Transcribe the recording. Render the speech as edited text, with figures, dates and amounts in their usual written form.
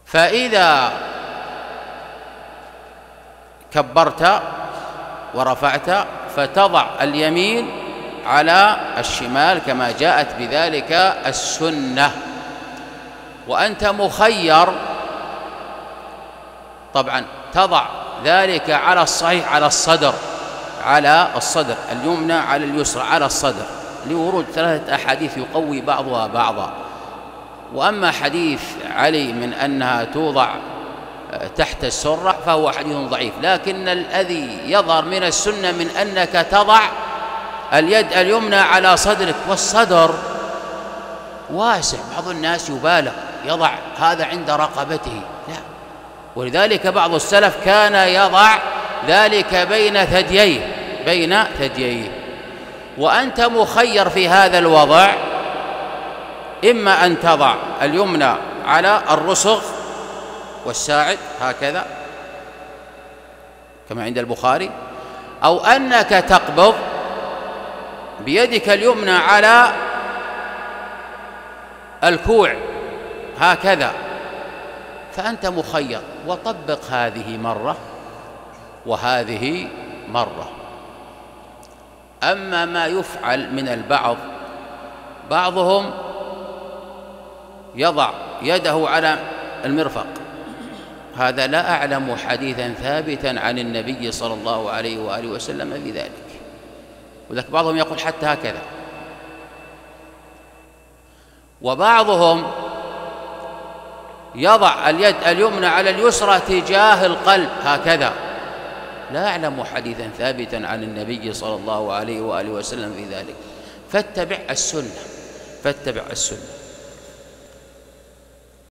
فإذا كبرت ورفعت فتضع اليمين على الشمال كما جاءت بذلك السنة. وأنت مخير طبعا تضع ذلك على الصحيح على الصدر اليمنى على اليسرى على الصدر، لورود 3 أحاديث يقوي بعضها بعضا. وأما حديث علي من أنها توضع تحت السرة فهو حديث ضعيف، لكن الذي يظهر من السنة من أنك تضع اليد اليمنى على صدرك، والصدر واسع، بعض الناس يبالغ يضع هذا عند رقبته، لا. ولذلك بعض السلف كان يضع ذلك بين ثدييه. وأنت مخير في هذا الوضع، إما أن تضع اليمنى على الرسغ والساعد هكذا كما عند البخاري، أو أنك تقبض بيدك اليمنى على الكوع هكذا، فأنت مخير. وطبق هذه مرة وهذه مرة. أما ما يفعل من البعض، بعضهم يضع يده على المرفق، هذا لا أعلم حديثا ثابتا عن النبي صلى الله عليه وآله وسلم في ذلك، وذلك بعضهم يقول حتى هكذا. وبعضهم يضع اليد اليمنى على اليسرى تجاه القلب هكذا، لا أعلم حديثا ثابتا عن النبي صلى الله عليه وآله وسلم في ذلك. فاتبع السنة